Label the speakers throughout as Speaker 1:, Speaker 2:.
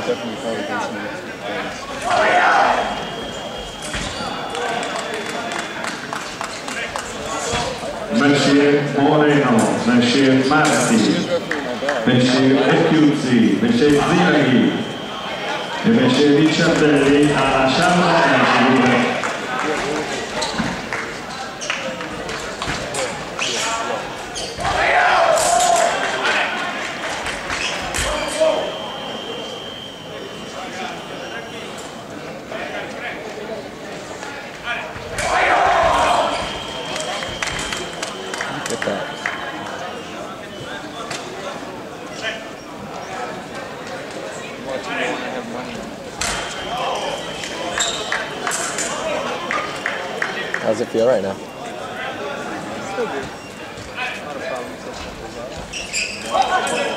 Speaker 1: would definitely call against me.
Speaker 2: Monsieur Moreno, Monsieur Marti, Monsieur Ecchiuzzi, Monsieur Zilaghi e Monsieur Ricciardelli alla Sciarra e alla figura.
Speaker 3: How's it feel right now?
Speaker 1: Still good. Not a problem.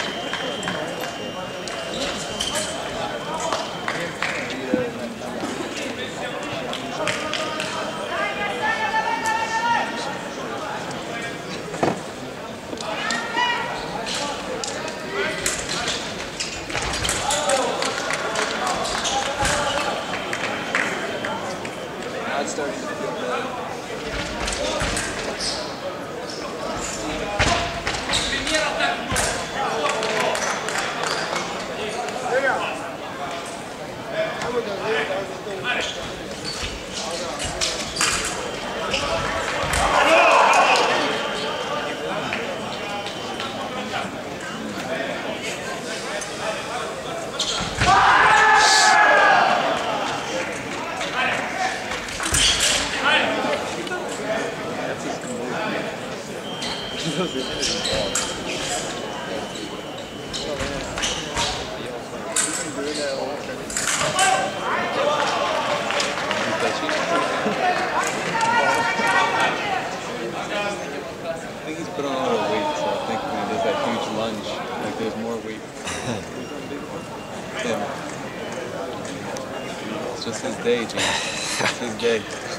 Speaker 1: It's starting to feel bad. I think he's put on a lot of weight, so I think when he does that huge lunge, like there's more weight. It's just his day, James. It's his day.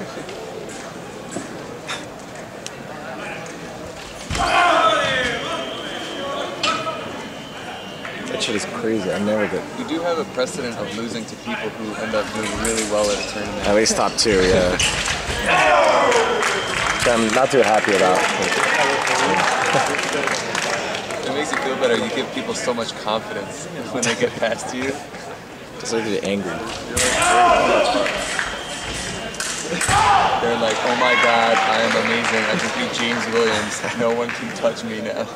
Speaker 3: That shit is crazy. I never did.
Speaker 1: You do have a precedent of losing to people who end up doing really well at a tournament.
Speaker 3: At least top 2, yeah. Which I'm not too happy about.
Speaker 1: It makes you feel better. You give people so much confidence when they get past you.
Speaker 3: Just like they're angry.
Speaker 1: They're like, oh my god, I am amazing. I can beat James Williams. No one can touch me now.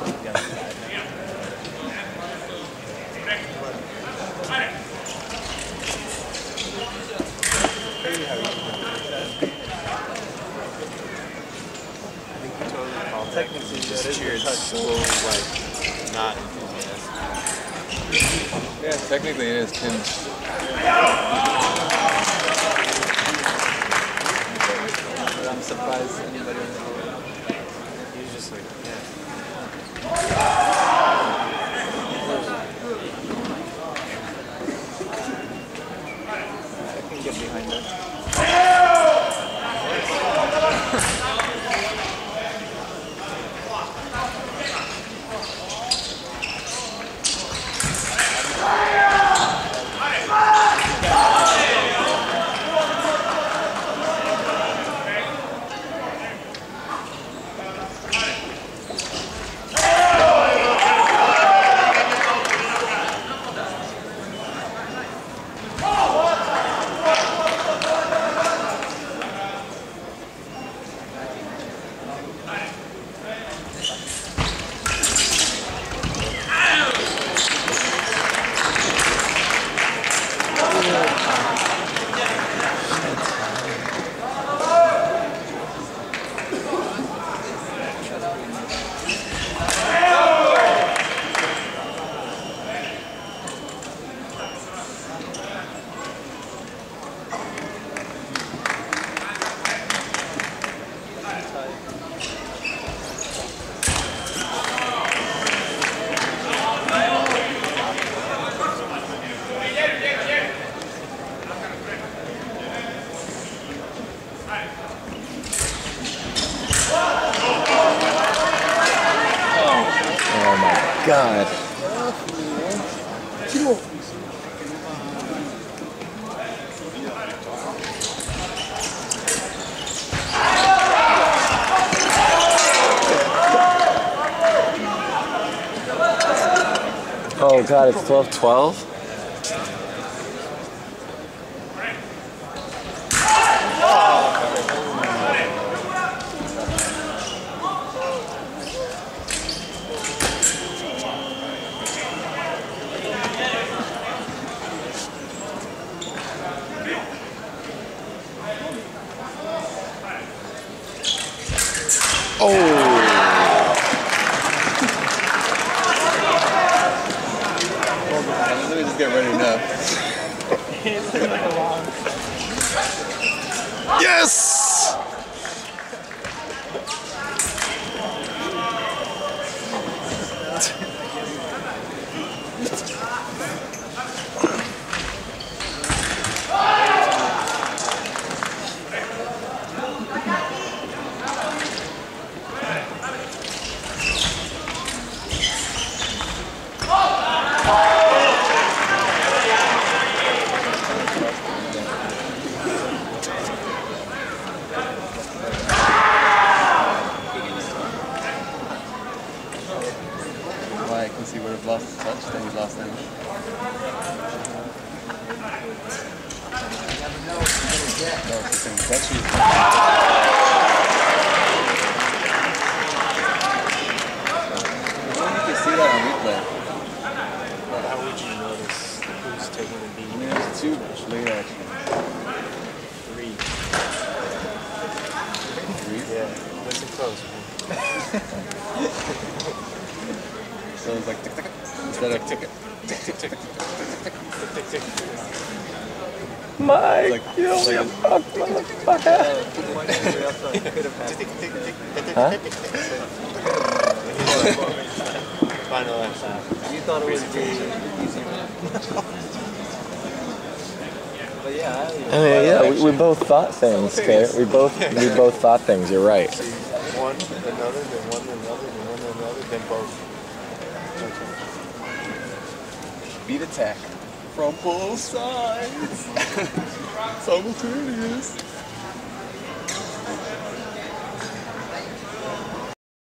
Speaker 4: Technically, that is cheered so like not enthusiastic.
Speaker 1: Yeah, technically it is.
Speaker 4: But I'm surprised anybody in the world. He's just like, yeah. I can get behind that.
Speaker 3: God. Oh god, it's 12-12?
Speaker 1: Let me just get ready now. Yes! I can see would have lost the touch, then he lost damage. No, it's the same touch. You can see that on replay.
Speaker 4: How would you notice who's taking the beat?
Speaker 1: I mean, there's two late action.
Speaker 4: Three.
Speaker 1: Three?
Speaker 4: Yeah, listen close.
Speaker 1: So it's like tick tick instead of tick tick tick tick tick tick tick tick.
Speaker 3: Mike,
Speaker 1: Like,
Speaker 3: you
Speaker 1: like
Speaker 3: fuck motherfucker. Huh?
Speaker 4: Final answer. You thought it was easy. But yeah,
Speaker 3: I mean, yeah, we both thought things, okay? We both thought things, you're right.
Speaker 4: one, another, then one, another, then one, another, then both.
Speaker 1: beat attack from both sides. Simultaneous.